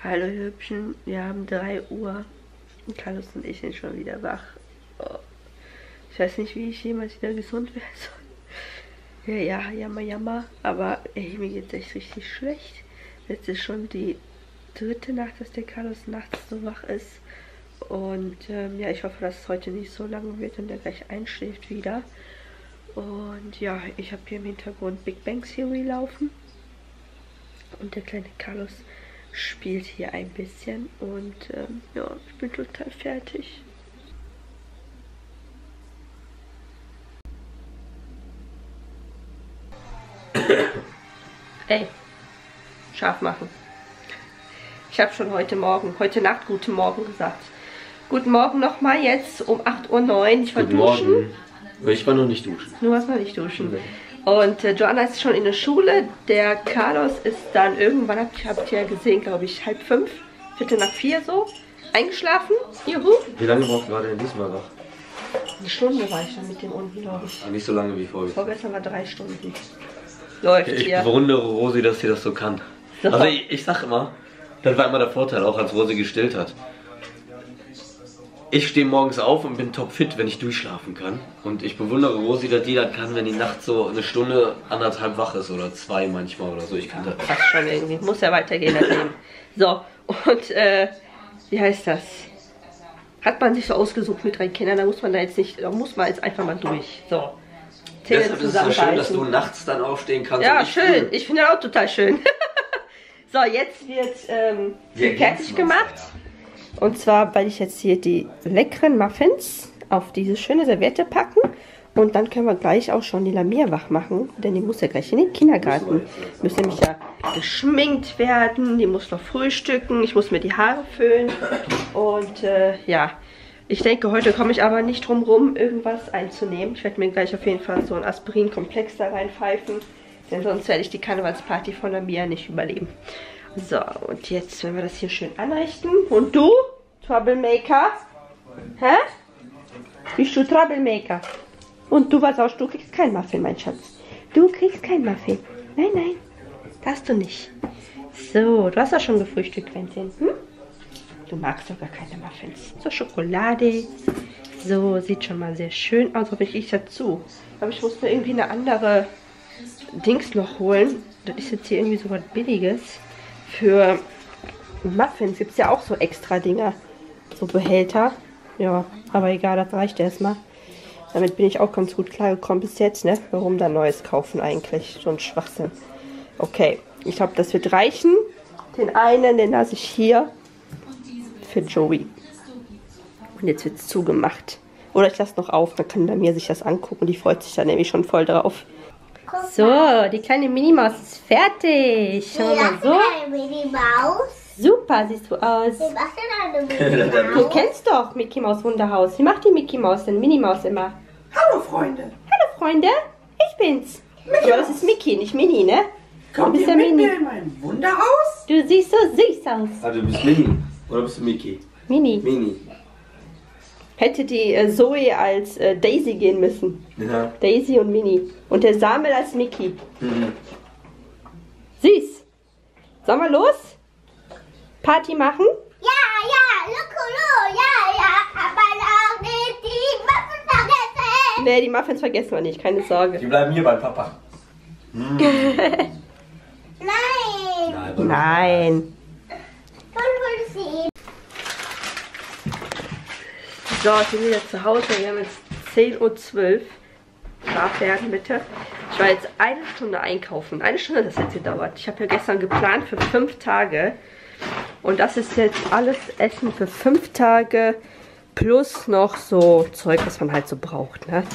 Hallo Hübschen, wir haben 3 Uhr. Carlos und ich sind schon wieder wach. Oh. Ich weiß nicht, wie ich jemals wieder gesund werden soll. Ja, jammer. Aber ey, mir geht's echt richtig schlecht. Jetzt ist schon die 3. Nacht, dass der Carlos nachts so wach ist. Und ja, ich hoffe, dass es heute nicht so lange wird und er gleich einschläft wieder. Und ja, ich habe hier im Hintergrund Big Bang Theory laufen. Und der kleine Carlos spielt hier ein bisschen. Und ja, ich bin total fertig. Ey, scharf machen. Ich habe schon heute Nacht guten Morgen gesagt. Guten Morgen nochmal jetzt um 8:09 Uhr. Ich war duschen. Morgen. Ich war noch nicht duschen. Du warst noch nicht duschen. Nee. Und Joanna ist schon in der Schule. Der Carlos ist dann irgendwann, habt ihr ja gesehen, glaube ich, 4:30, 4:45 so, eingeschlafen. Juhu. Wie lange war der denn diesmal wach? Eine Stunde war ich dann mit dem unten, glaube ich. Nicht so lange wie vorher. Vorgestern war 3 Stunden. Läuft ich hier. bewundere Rosi, dass sie das so kann. So. Also ich sag immer, das war immer der Vorteil, auch als Rosi gestillt hat. Ich stehe morgens auf und bin topfit, wenn ich durchschlafen kann. Und ich bewundere Rosi, dass die das kann, wenn die nachts so eine Stunde, 1,5 wach ist oder 2 manchmal oder so. Ich kann das. Passt schon irgendwie. Muss ja weitergehen, das Leben. So, und wie heißt das? Hat man sich so ausgesucht mit 3 Kindern, da muss man jetzt einfach mal durch. So. Deshalb ist es so schön, dass du nachts dann aufstehen kannst. Ja, schön. Ich finde das auch total schön. So, jetzt wird fertig gemacht. Und zwar werde ich jetzt hier die leckeren Muffins auf diese schöne Serviette packen. Und dann können wir gleich auch schon die Lamia wach machen. Denn die muss ja gleich in den Kindergarten. Muss nämlich ja geschminkt werden. Die muss noch frühstücken. Ich muss mir die Haare föhnen. Und ja, ich denke, heute komme ich aber nicht drum rum, irgendwas einzunehmen. Ich werde mir gleich auf jeden Fall so einen Aspirin-Komplex da reinpfeifen. Denn sonst werde ich die Karnevalsparty von Lamia nicht überleben. So, und jetzt werden wir das hier schön anrichten. Und du, Troublemaker? Hä? Bist du Troublemaker? Und du, was auch, du kriegst kein Muffin, mein Schatz. Du kriegst kein Muffin. Nein, darfst du nicht. So, du hast auch schon gefrühstückt, Quentin. Hm? Du magst doch gar keine Muffins. So, Schokolade. So, sieht schon mal sehr schön aus. Aber ich rieche dazu. Aber ich muss mir irgendwie eine andere Dings noch holen. Das ist jetzt hier irgendwie so was Billiges. Für Muffins gibt es ja auch so extra Dinger. So Behälter. Ja, aber egal, das reicht erstmal. Damit bin ich auch ganz gut klargekommen bis jetzt, ne? Warum da Neues kaufen eigentlich? So ein Schwachsinn. Okay, ich glaube, das wird reichen. Den einen, den lasse ich hier für Joey. Und jetzt wird es zugemacht. Oder ich lasse noch auf, dann kann Lamia sich das angucken. Die freut sich da nämlich schon voll drauf. So, die kleine Minimaus ist fertig. Schau mal so. Super siehst du aus. Du kennst doch Mickey Maus Wunderhaus. Wie macht die Mickey Maus denn? Minimaus immer. Hallo Freunde. Hallo Freunde, ich bin's. Aber das ist Mickey, nicht Mini, ne? Kommt ihr mit mir in mein Wunderhaus? Du siehst so süß aus. Ah, du bist Mini oder bist du Mickey? Mini. Mini. Hätte die Zoe als Daisy gehen müssen. Ja. Daisy und Mini. Und der Samuel als Mickey. Mhm. Süß. Sollen wir los? Party machen? Ja, Lukulu, ja, aber noch nicht die Muffins vergessen. Nee, die Muffins vergessen wir nicht, keine Sorge. Die bleiben hier bei Papa. Nein. Nein. So, ich bin wieder zu Hause. Wir haben jetzt 10:12 Uhr. Brav werden, bitte. Ich war jetzt 1 Stunde einkaufen. 1 Stunde hat das jetzt gedauert. Ich habe ja gestern geplant für 5 Tage. Und das ist jetzt alles Essen für 5 Tage. Plus noch so Zeug, was man halt so braucht, ne?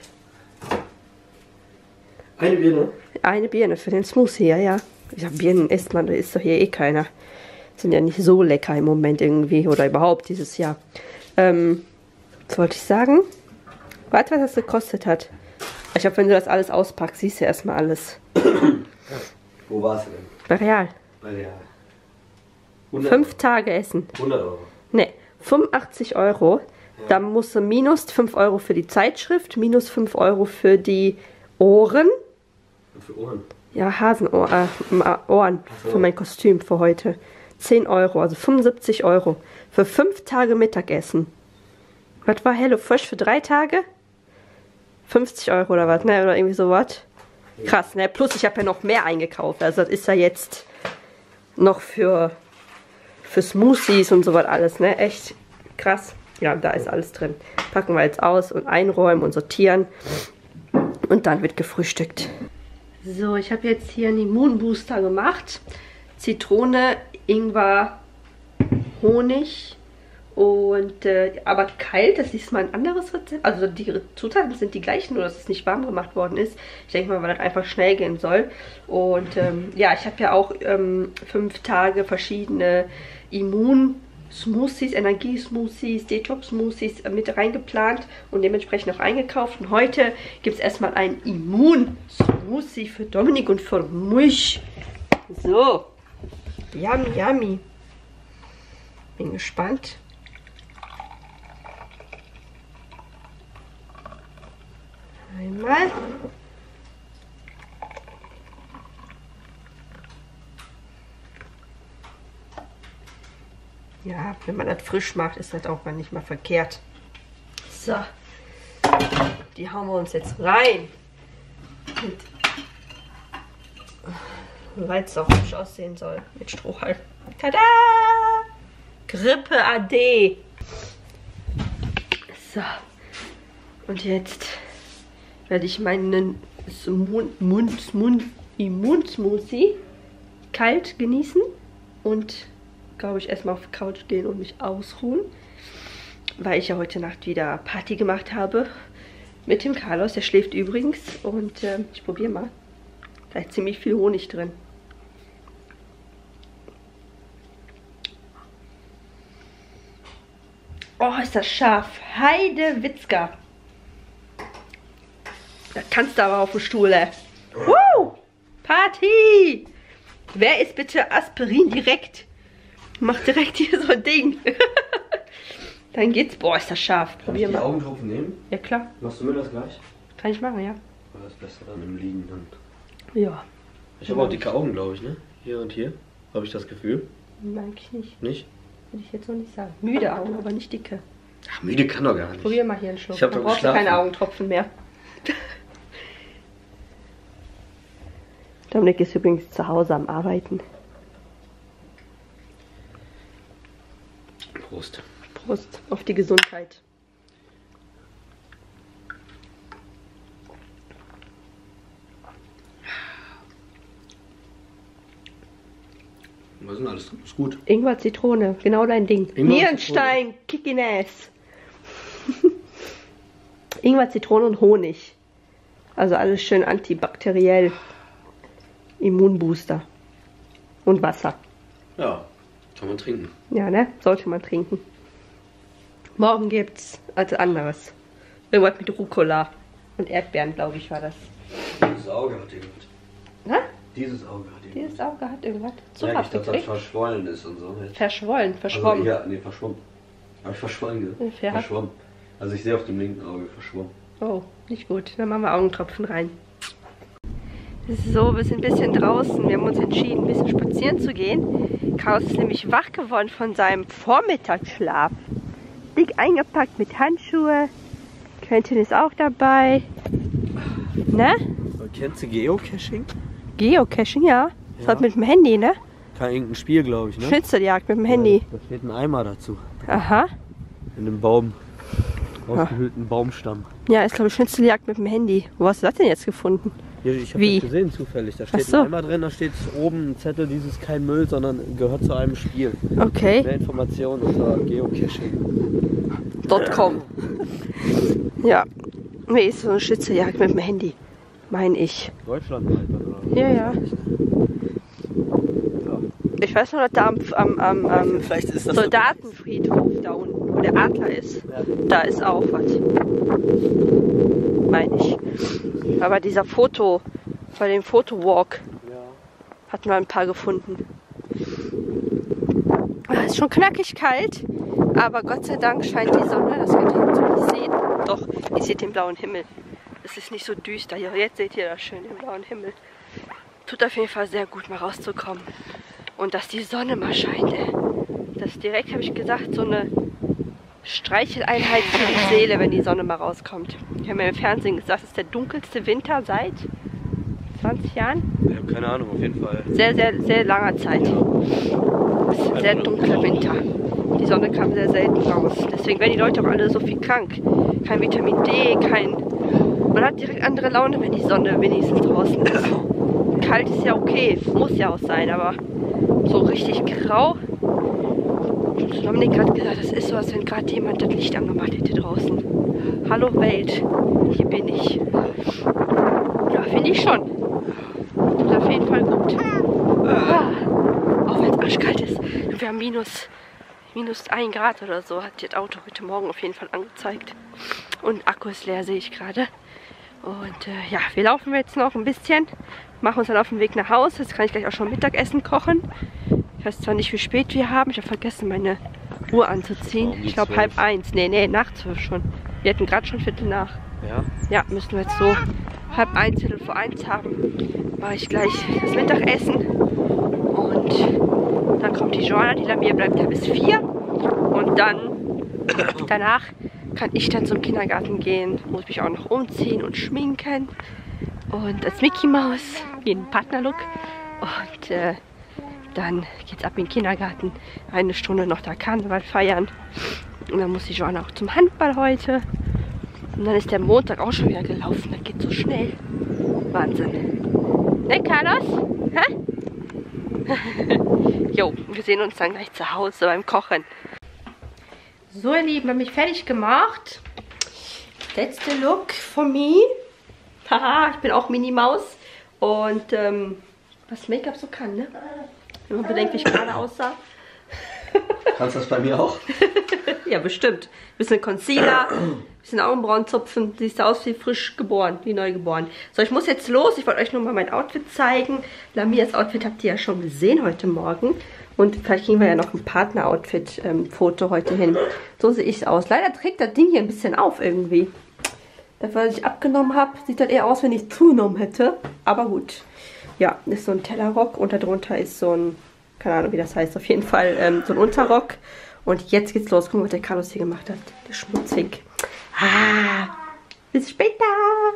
Eine Birne? Eine Birne für den Smoothie, ja. Ja, Birnen isst man, da isst doch hier eh keiner. Sind ja nicht so lecker im Moment irgendwie. Oder überhaupt dieses Jahr. Was wollte ich sagen? Warte, was das gekostet hat. Ich glaube, wenn du das alles auspackst, siehst du erstmal alles. Wo warst du denn? Bei Real. Bei Real. 5 Tage Essen. 100 Euro. Ne, 85 Euro. Ja. Dann musst du minus 5 Euro für die Zeitschrift, minus 5 Euro für die Ohren. Für Ohren? Ja, Hasenohren. Ohren. So. Für mein Kostüm für heute. 10 Euro, also 75 Euro. Für 5 Tage Mittagessen. Was war HelloFresh für 3 Tage? 50 Euro oder was, ne? Oder irgendwie sowas. Krass, ne? Plus ich habe ja noch mehr eingekauft. Also das ist ja jetzt noch für Smoothies und sowas alles, ne? Echt krass. Ja, da ist alles drin. Packen wir jetzt aus und einräumen und sortieren. Und dann wird gefrühstückt. So, ich habe jetzt hier einen Immunbooster gemacht. Zitrone, Ingwer, Honig und aber kalt. Das ist mal ein anderes Rezept. Also die Zutaten sind die gleichen, nur dass es nicht warm gemacht worden ist. Ich denke mal, weil das einfach schnell gehen soll. Und ja, ich habe ja auch 5 Tage verschiedene Immun-Smoothies, Energie-Smoothies, Detox-Smoothies mit reingeplant und dementsprechend auch eingekauft. Und heute gibt es erstmal ein Immun-Smoothie für Dominik und für mich. So. Yummy, yummy. Bin gespannt. Einmal. Ja, wenn man das frisch macht, ist das auch mal nicht mal verkehrt. So. Die hauen wir uns jetzt rein. Weil es auch hübsch aussehen soll. Mit Strohhalm. Tada! Grippe AD. So. Und jetzt werde ich meinen Immunsmoothie kalt genießen und, glaube ich, erstmal auf die Couch gehen und mich ausruhen, weil ich ja heute Nacht wieder Party gemacht habe mit dem Carlos. Der schläft übrigens und ich probiere mal. Da ist ziemlich viel Honig drin. Oh, ist das scharf. Heidewitzka. Da kannst du aber auf dem Stuhl. Woo! Party! Wer ist bitte Aspirin direkt? Macht direkt hier so ein Ding. Dann geht's. Boah, ist das scharf. Probier mal. Kann ich die Augentropfen nehmen? Ja, klar. Machst du mir das gleich? Kann ich machen, ja. Das ist besser dann im Liegen dann. Ja. Ich habe auch dicke Augen, glaube ich, ne? Hier und hier. Habe ich das Gefühl? Mag ich nicht. Nicht? Würde ich jetzt noch nicht sagen. Müde Augen, aber nicht dicke. Ach, müde kann doch gar nicht. Probier mal hier einen Schluck. Ich habe Dann doch brauchst du geschlafen. keine Augentropfen mehr. Dominik ist übrigens zu Hause am Arbeiten. Prost. Prost auf die Gesundheit. Was ist denn alles? Ist gut. Ingwer, Zitrone, genau dein Ding. Ingwer, Nierenstein, kick in ass. Ingwer, Zitrone und Honig. Also alles schön antibakteriell. Immunbooster. Und Wasser. Ja, kann man trinken. Ja, ne? Sollte man trinken. Morgen gibt's als anderes. Irgendwas mit Rucola und Erdbeeren, glaube ich, war das. Dieses Auge hat irgendwas. Na? Dieses Auge hat irgendwas. Dieses Auge hat irgendwas. Ja, ich dachte, das verschwollen ist und so. Verschwollen, verschwommen. Also, ja, nee, verschwommen. Habe ich verschwollen gesagt? Ja. Verschwommen. Also ich sehe auf dem linken Auge verschwommen. Oh, nicht gut. Dann machen wir Augentropfen rein. So, wir sind ein bisschen draußen. Wir haben uns entschieden, ein bisschen spazieren zu gehen. Carlos ist nämlich wach geworden von seinem Vormittagsschlaf. Dick eingepackt mit Handschuhe. Quentin ist auch dabei. Ne? Kennst du Geocaching? Geocaching, ja. Das hat mit dem Handy, ne? Kein irgendein Spiel, glaube ich, ne? Schnitzeljagd mit dem Handy. Da steht ein Eimer dazu. Aha. In dem Baum. Ausgehöhlten Baumstamm. Ja, ist glaube ich Schnitzeljagd mit dem Handy. Wo hast du das denn jetzt gefunden? Ja, ich habe Wie? das gesehen, zufällig. Da steht Ach so. ein Eimer drin, da steht oben ein Zettel, dieses kein Müll, sondern gehört zu einem Spiel. Okay. Mehr Informationen unter geocaching.com. Ja. Nee, ist so eine Schnitzeljagd mit dem Handy. Mein ich. Deutschlandweit, oder? Ja. Ich weiß noch, dass da am Vielleicht ist das Soldatenfriedhof da unten, wo der Adler ist. Ja. Da ist auch was. Meine ich. Aber dieser Foto, bei dem Fotowalk, hatten wir ein paar gefunden. Es ist schon knackig kalt, aber Gott sei Dank scheint die Sonne, das könnt ihr jetzt nicht sehen. Doch, ihr seht den blauen Himmel. Es ist nicht so düster. Jetzt seht ihr das schön, den blauen Himmel. Tut auf jeden Fall sehr gut, mal rauszukommen. Und dass die Sonne mal scheint. Das ist direkt, habe ich gesagt, so eine Streicheleinheit für die Seele, wenn die Sonne mal rauskommt. Ich habe mir im Fernsehen gesagt, das ist der dunkelste Winter seit 20 Jahren. Ich habe keine Ahnung, auf jeden Fall. Sehr, sehr, sehr langer Zeit. Das ist ein sehr dunkler Winter. Die Sonne kam sehr selten raus. Deswegen werden die Leute auch alle so viel krank. Kein Vitamin D, man hat direkt andere Laune, wenn die Sonne wenigstens draußen ist. Kalt ist ja okay, muss ja auch sein, aber so richtig grau. Dominik hat gesagt, das ist so, als wenn gerade jemand das Licht angemacht hätte draußen. Hallo Welt, hier bin ich. Ja, finde ich schon. Tut auf jeden Fall gut. Auch wenn es arschkalt ist. Wir haben minus 1 Grad oder so, hat das Auto heute Morgen auf jeden Fall angezeigt. Und Akku ist leer, sehe ich gerade. Und ja, wir laufen jetzt noch ein bisschen, machen uns dann auf den Weg nach Hause. Jetzt kann ich gleich auch schon Mittagessen kochen. Ich weiß zwar nicht, wie spät wir haben. Ich habe vergessen, meine Uhr anzuziehen. Ich glaube 12:30. Nee, nach 12 schon. Wir hatten gerade schon 12:15. Ja? Ja, müssen wir jetzt so 12:30, 12:45 haben. Mache ich gleich das Mittagessen. Und dann kommt die Joanna, die Lamia bleibt ja bis 4. Und danach kann ich dann zum Kindergarten gehen. Muss mich auch noch umziehen und schminken. Und als Mickey Maus, wie ein Partnerlook. Und dann geht's ab in den Kindergarten. 1 Stunde noch da Karneval feiern. Und dann muss die Joanna auch zum Handball heute. Und dann ist der Montag auch schon wieder gelaufen. Das geht so schnell. Wahnsinn. Ne, Carlos? Hä? Jo, wir sehen uns dann gleich zu Hause beim Kochen. So, ihr Lieben, habe mich fertig gemacht. That's the look for me. Haha, ich bin auch Minnie Maus. Und was Make-up so kann, ne? Wenn man bedenkt, wie ich gerade aussah. Kannst du das bei mir auch? Ja, bestimmt. Bisschen Concealer, bisschen Augenbrauen zupfen. Siehst du aus wie frisch geboren, wie neu geboren. So, ich muss jetzt los. Ich wollte euch nur mal mein Outfit zeigen. Lamias Outfit habt ihr ja schon gesehen heute Morgen. Und vielleicht kriegen wir ja noch ein Partner-Outfit-Foto heute hin. So sehe ich aus. Leider trägt das Ding hier ein bisschen auf irgendwie. Das, was ich abgenommen habe, sieht das eher aus, wenn ich zugenommen hätte. Aber gut. Ja, ist so ein Tellerrock und darunter ist so ein, keine Ahnung wie das heißt, auf jeden Fall so ein Unterrock. Und jetzt geht's los. Gucken, was der Carlos hier gemacht hat. Der Schmutzig. Bis später.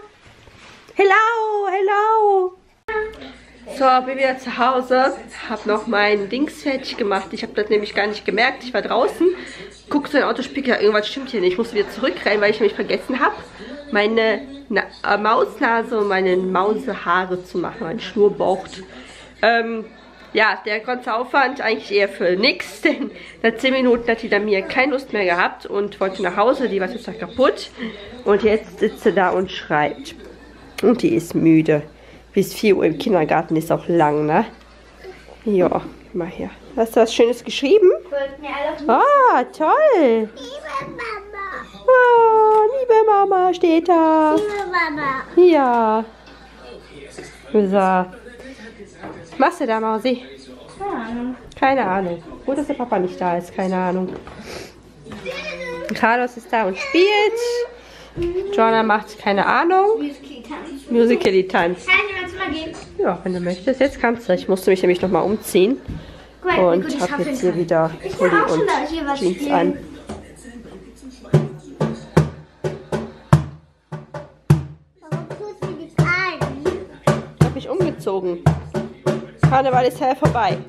Hello. So, bin wieder zu Hause. Habe noch mein Dings fertig gemacht. Ich habe das nämlich gar nicht gemerkt. Ich war draußen. Guck so in den Autospiegel. Irgendwas stimmt hier nicht. Ich musste wieder zurückrennen, weil ich nämlich vergessen habe, meine Mausnase und meine Mausehaare zu machen. Mein Schnurrbart. Ja, der ganze Aufwand eigentlich eher für nix, denn nach 10 Minuten hat die da mir keine Lust mehr gehabt und wollte nach Hause, die war total kaputt. Und jetzt sitzt sie da und schreibt. Und die ist müde. Bis 4 Uhr im Kindergarten ist auch lang, ne? Ja, mal her. Hast du was Schönes geschrieben? Ah, toll. Liebe Mama. Ah, liebe Mama steht da. Liebe Mama. Ja. So. Was machst du da, Mausi? Keine Ahnung. Gut, dass der Papa nicht da ist. Keine Ahnung. Carlos ist da und spielt. Joanna macht keine Ahnung. Musical-Tanz. Kann ich mal zu gehen? Ja, wenn du möchtest. Jetzt kannst du. Ich musste mich nämlich nochmal umziehen. Und habe jetzt hier wieder Pulli und Jeans an. Warum tust du dich an? Ich habe mich umgezogen. Karneval ist ja vorbei.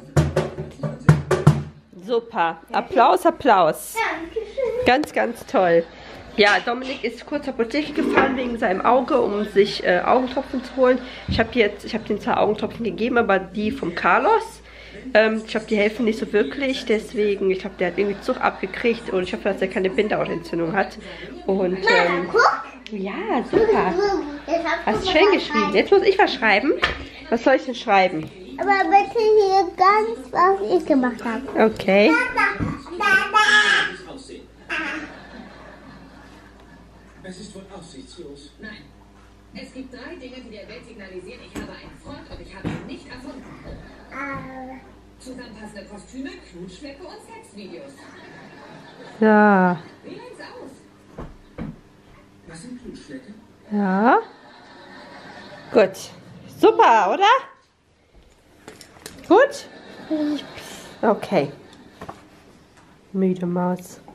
Super. Applaus, Applaus. Ganz, ganz toll. Ja, Dominik ist kurz zur Apotheke gefahren wegen seinem Auge, um sich Augentropfen zu holen. Ich habe den 2 Augentropfen gegeben, aber die vom Carlos. Ich glaube, die helfen nicht so wirklich, deswegen, ich glaube, der hat irgendwie Zug abgekriegt und ich hoffe, dass er keine Bindehautentzündung hat. Und ja, super. Hast du schön geschrieben. Jetzt muss ich was schreiben. Was soll ich denn schreiben? Aber bitte hier ganz, was ich gemacht habe. Okay. Es ist wohl aussichtslos. Nein. Es gibt 3 Dinge, die der Welt signalisieren, ich habe einen Freund und ich habe ihn nicht erfunden. Zusammenpassende Kostüme, Knutschflecke und Sexvideos. Ja. Wie sieht's aus? Was sind Knutschflecke? Ja. Gut. Super, oder? Gut? Okay. Müde Maus.